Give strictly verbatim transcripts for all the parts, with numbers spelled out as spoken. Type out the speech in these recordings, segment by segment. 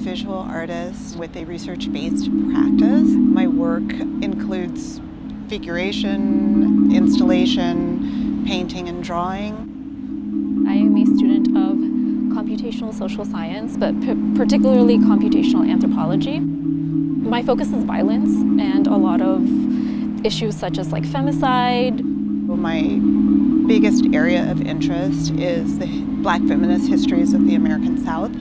visual artist with a research-based practice. My work includes figuration, installation, painting, and drawing. I am a student of Computational Social Science, but particularly computational anthropology. My focus is violence and a lot of issues such as like femicide. My biggest area of interest is the Black feminist histories of the American South.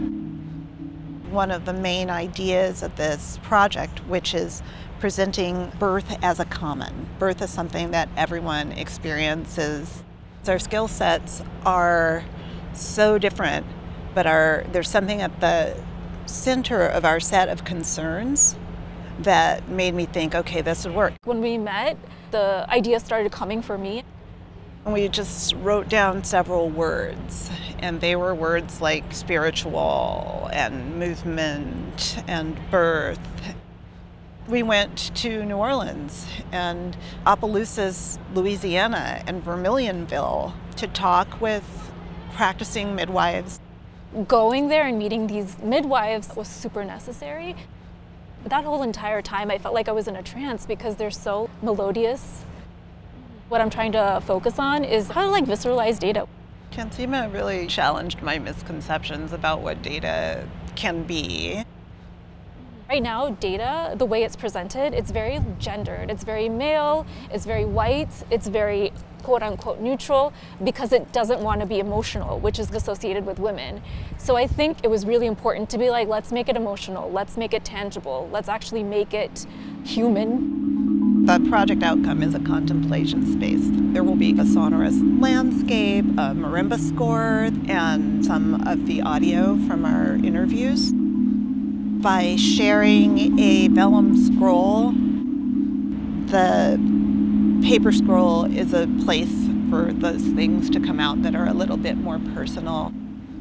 One of the main ideas of this project, which is presenting birth as a common. Birth is something that everyone experiences. Our skill sets are so different, but our, there's something at the center of our set of concerns that made me think, okay, this would work. When we met, the idea started coming for me. We just wrote down several words, and they were words like spiritual and movement and birth. We went to New Orleans and Opelousas, Louisiana, and Vermilionville to talk with practicing midwives. Going there and meeting these midwives was super necessary. That whole entire time I felt like I was in a trance because they're so melodious. What I'm trying to focus on is how to like visualize data. Tanzima really challenged my misconceptions about what data can be. Right now, data, the way it's presented, it's very gendered. It's very male, it's very white, it's very quote-unquote neutral because it doesn't want to be emotional, which is associated with women. So I think it was really important to be like, let's make it emotional, let's make it tangible, let's actually make it human. The project outcome is a contemplation space. There will be a sonorous landscape, a marimba score, and some of the audio from our interviews. By sharing a vellum scroll, the paper scroll is a place for those things to come out that are a little bit more personal.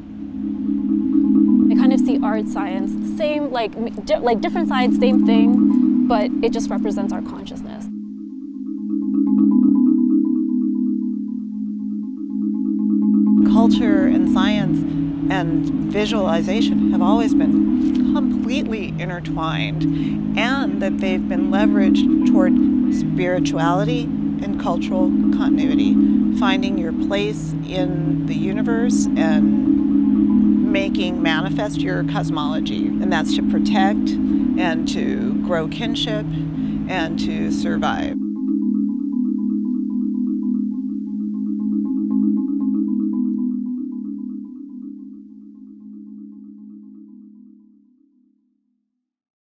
I kind of see art, science, the same, like, like different sides, same thing, but it just represents our consciousness. Culture and science and visualization have always been completely intertwined, and that they've been leveraged toward spirituality and cultural continuity, finding your place in the universe and making manifest your cosmology. And that's to protect and to grow kinship and to survive.